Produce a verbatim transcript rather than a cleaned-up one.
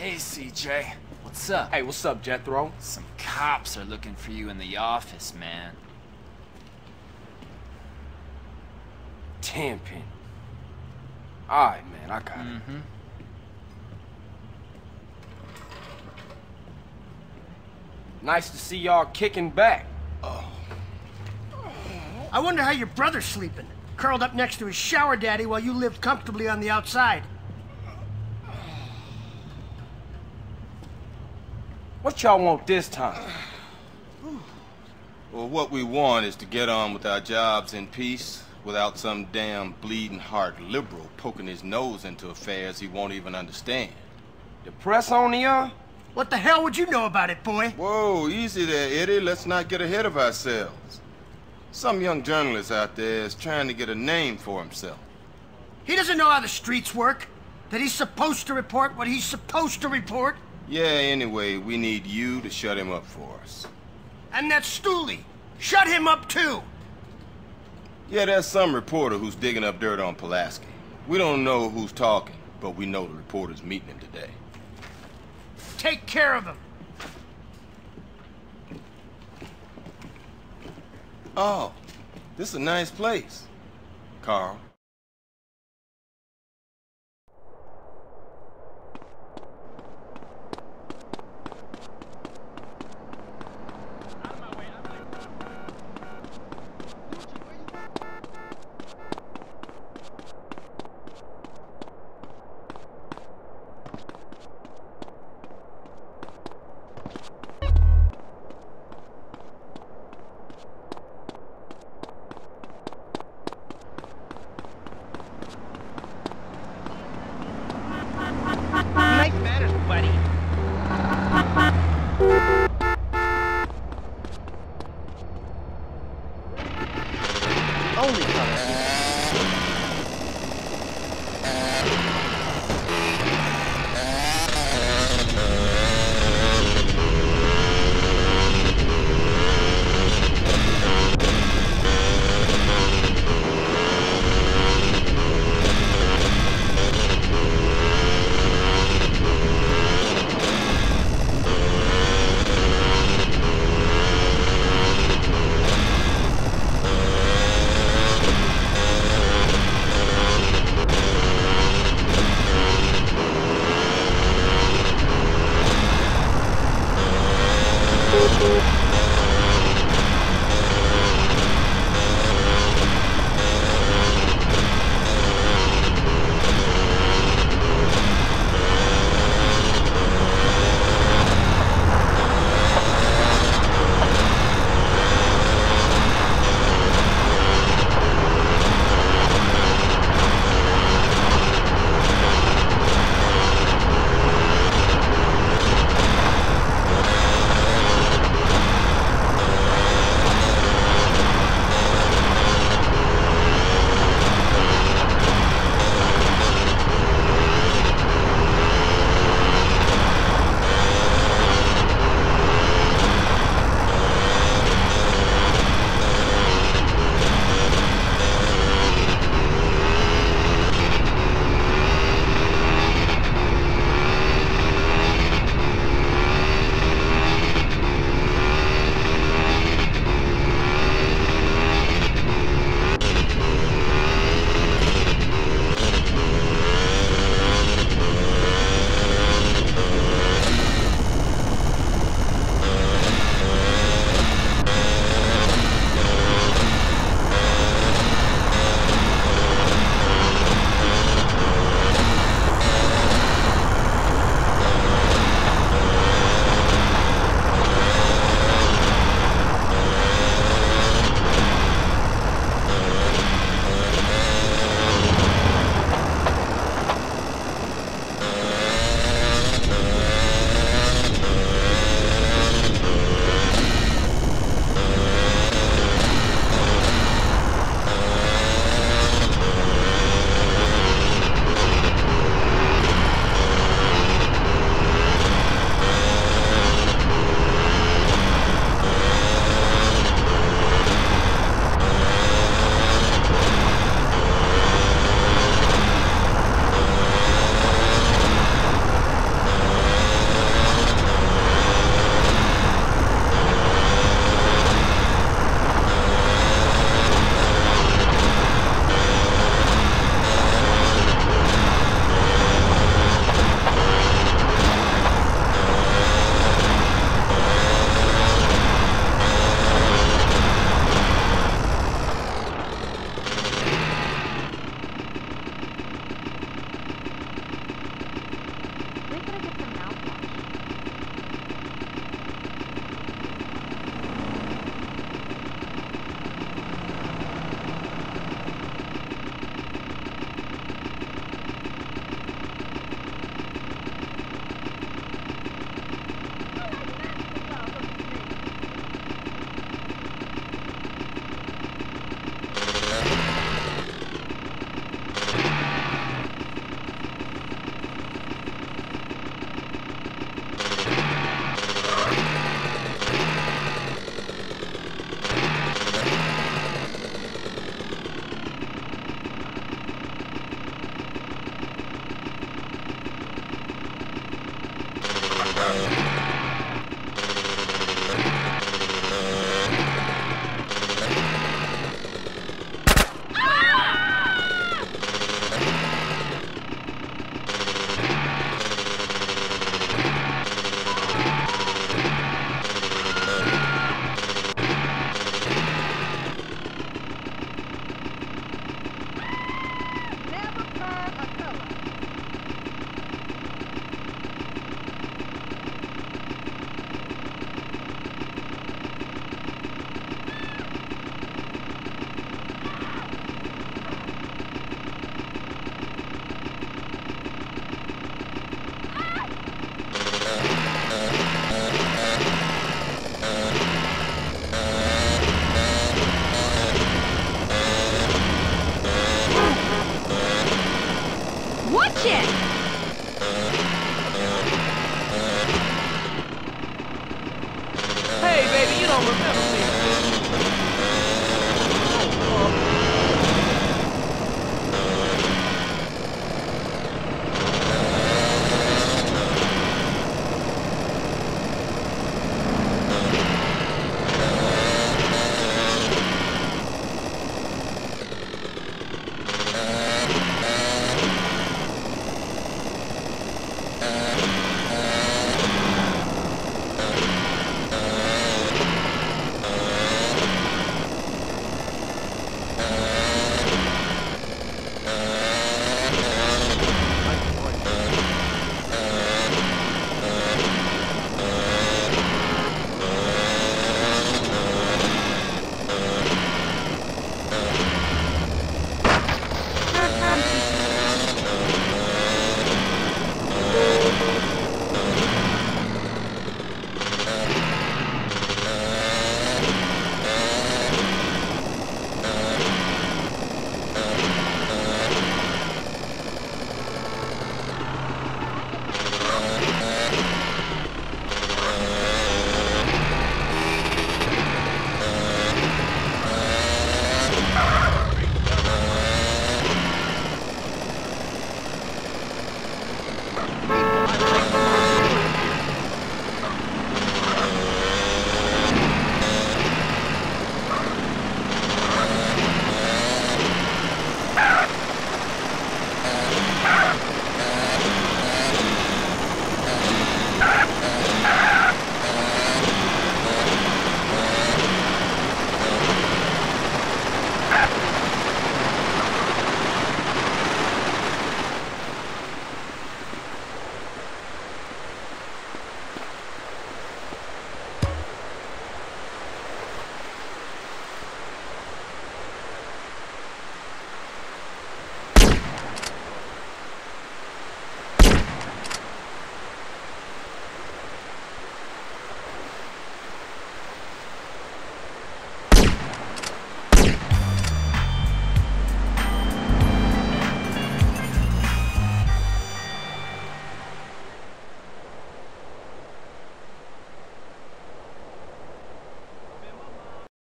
Hey, C J. What's up? Hey, what's up, Jethro? Some cops are looking for you in the office, man. Tenpenny. Alright, man, I got it. Mm-hmm. Nice to see y'all kicking back. I wonder how your brother's sleeping. Curled up next to his shower daddy while you lived comfortably on the outside. What y'all want this time? Well, what we want is to get on with our jobs in peace without some damn bleeding heart liberal poking his nose into affairs he won't even understand. The press on y'all? What the hell would you know about it, boy? Whoa, easy there, Eddie. Let's not get ahead of ourselves. Some young journalist out there is trying to get a name for himself. He doesn't know how the streets work. That he's supposed to report what he's supposed to report. Yeah, anyway, we need you to shut him up for us. And that Stooley. Shut him up, too. Yeah, there's some reporter who's digging up dirt on Pulaski. We don't know who's talking, but we know the reporter's meeting him today. Take care of him. Oh, this is a nice place, Carl. Better get some mouthwash. Watch it! Hey, baby, you don't remember me. Uh...